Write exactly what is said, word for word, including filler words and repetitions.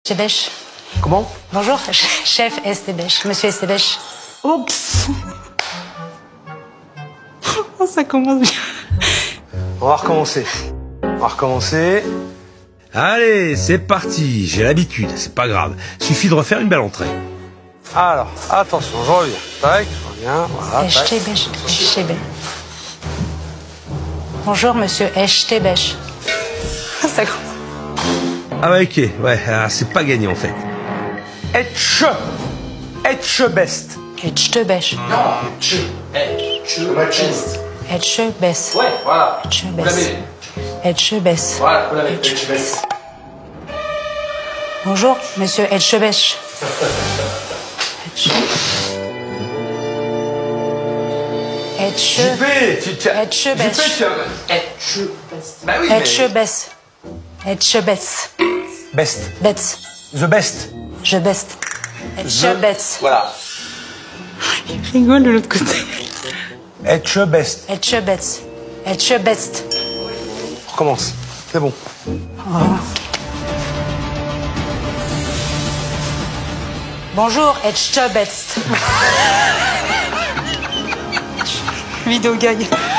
Estébèche. Comment? Bonjour, chef Estébèche, monsieur Estébèche. Oups. Oh, ça commence bien. On va recommencer. On va recommencer. Allez, c'est parti. J'ai l'habitude, c'est pas grave. Suffit de refaire une belle entrée. Alors, attention, je reviens. Tac, je reviens. Voilà, tac. Estébèche, Estébèche. Bonjour, monsieur Estébèche. Ça commence. Ah ouais, ok, ouais, ah, c'est pas gagné en fait. Etche. Etchebest. Estébèche. Non, che, eh, che, best. Etchebès. Ouais, voilà. Vous Etchebès. l'avez. Etchebès. Voilà, vous l'avez. Che, best. Bonjour, monsieur Etchebèche. Etche. Etche. J P, tu tiens. Etchebèche. J P, tu as- Eh, che, best. Bah oui, mais... Etchebès. Etchebès. Best. Bête. The best. Je best. Etchebès. Voilà. Il rigole de l'autre côté. Etchebest. Etchebès. Etchebest. On recommence. C'est bon. Bonjour, Etchebest. Vidéo gag.